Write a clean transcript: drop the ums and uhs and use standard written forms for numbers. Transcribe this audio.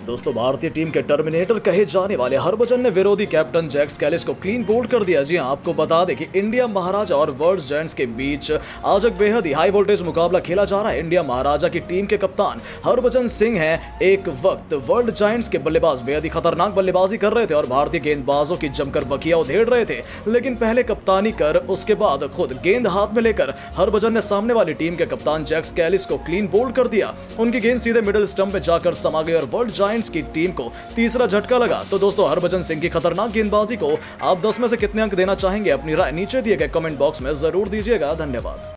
दोस्तों, भारतीय टीम के टर्मिनेटर कहे जाने वाले हरभजन ने विरोधी कैप्टन जैक कैलिस को क्लीन बोल्ड कर दिया। जी हां, आपको बता दें कि इंडिया महाराजा और वर्ल्ड जायंट्स के बीच आज एक बेहद ही हाई वोल्टेज मुकाबला खेला जा रहा है। इंडिया महाराजा की टीम के कप्तान हरभजन सिंह हैं। एक वक्त वर्ल्ड जायंट्स के बल्लेबाज बेहद ही खतरनाक बल्लेबाजी कर रहे थे और भारतीय गेंदबाजों की जमकर बकिया उधेड़ रहे थे, लेकिन पहले कप्तानी कर उसके बाद खुद गेंद हाथ में लेकर हरभजन ने सामने वाली टीम के कप्तान जैक कैलिस को क्लीन बोल्ड कर दिया। उनकी गेंद सीधे मिडिल स्टंप में जाकर समा गई और वर्ल्ड जायंट्स की टीम को तीसरा झटका लगा। तो दोस्तों, हरभजन सिंह की खतरनाक गेंदबाजी को आप 10 में से कितने अंक देना चाहेंगे? अपनी राय नीचे दिए गए कमेंट बॉक्स में जरूर दीजिएगा। धन्यवाद।